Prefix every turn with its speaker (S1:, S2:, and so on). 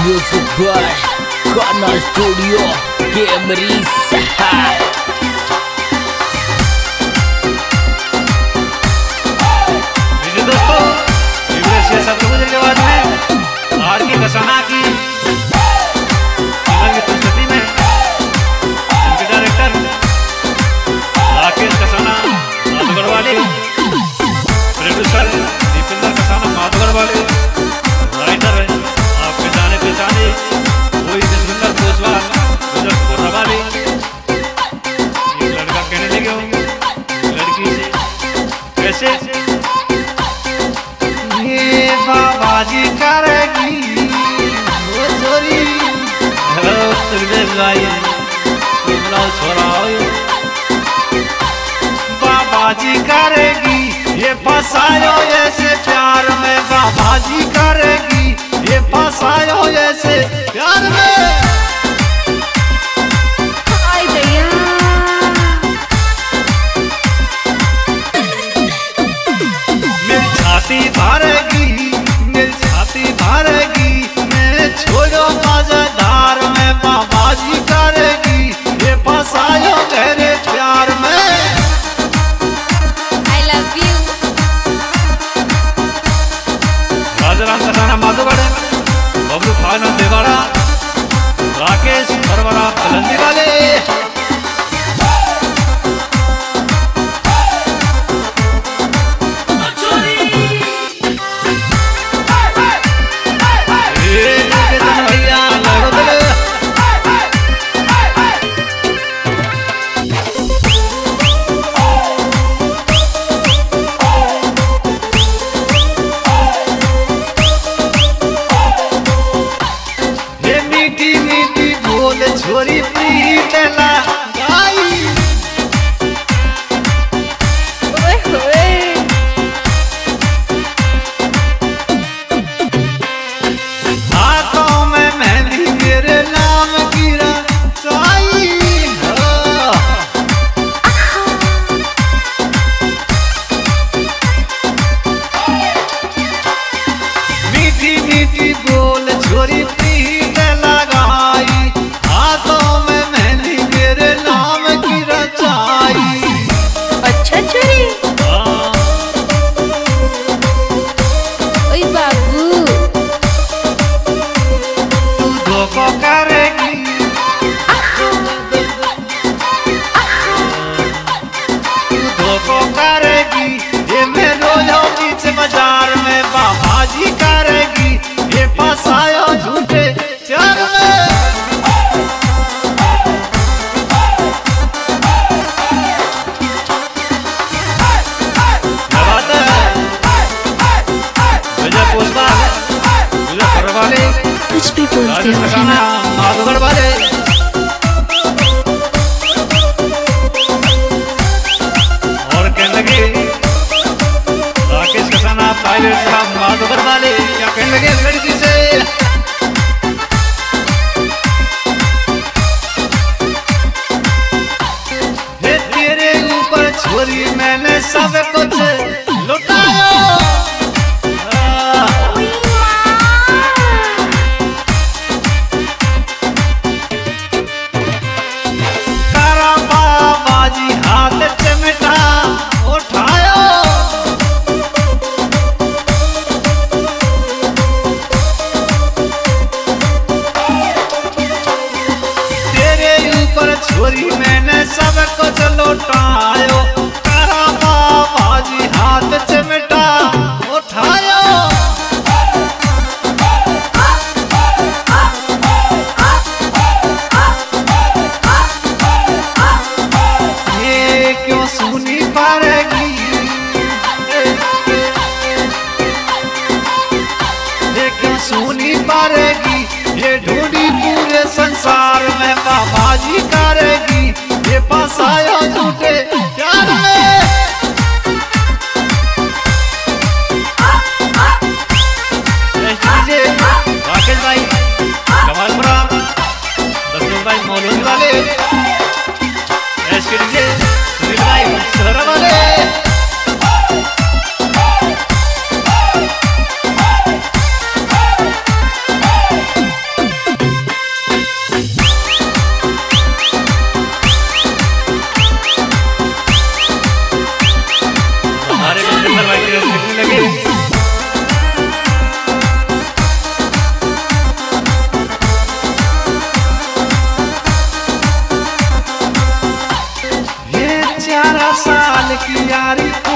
S1: Music by Kana Studio Camry Sahar।
S2: दोस्तों शब्द गुजरने बाद में आर की कसाना की प्रस्तुति में इनके डायरेक्टर राकेश कसाना माधोगढ़ वाले, प्रोड्यूसर दीपेंद्र कसाना माधोगढ़ वाले, राइटर आपके जाने पहचाने वही जसविंदर कोसवाल गुजर कोटा वाले। ये लड़का कहने लगे होंगे लड़की से कैसे बाबाजी करेगी वो चोरी। हेलो सुखदेव भाई, तुम लोग छोरा हो। बाबाजी करेगी ये फसायो ऐसे प्यार में, बाबाजी करेगी ये फसायो ऐसे प्यार में। मेरी छाती भरेगी, मेरी छाती भरेगी, मैं छोड़ो मजेदार में, बाबाजी करेगी ये फसायो मेरे प्यार में।
S3: I love you।
S2: Rajaram Kasana Madhogarh, Bablu खाना देवाड़ा, राकेश परवरा कलंदी वाले। छोरी प्रीत लगाई, हाथों में मेहंदी मेरे नाम की रचाई। मीठी मीठी बोल छोरी प्रीत लगाई, हाथों में मेहंदी मेरे नाम की रचाई।
S3: अच्छा चोरी ओए बाबू,
S2: तू धोखा करेगी, तू धोखा करेगी ये मैं रोयो बीच बाजार में, बाबाजी करेगी ये फसायो झूठे प्यार में।
S3: कुछ भी बोलते हो ना
S2: माधोगढ़ वाले, और कहने लगे राकेश कसाना पायलट साहब माधोगढ़ वाले, क्या कहने लगे लड़की से तेरे ऊपर छोरी मैंने सब कुछ लुटाया। हाथ चिमटा उठायो, तेरे ऊपर छोरी मैंने सब कुछ लौटायो, करा बाबाजी हाथ चिमटा उठायो। क्यों सुनी पारेगी, ये क्यों सुनी पारेगी, ये ढूंढी पूरे संसार में, बाबाजी करेगी ये फसायो झूठे प्यार में। राकेश भाई कमालपुरा, दसरथ भाई मौलवी वाले, ऐसे वाले। की यारी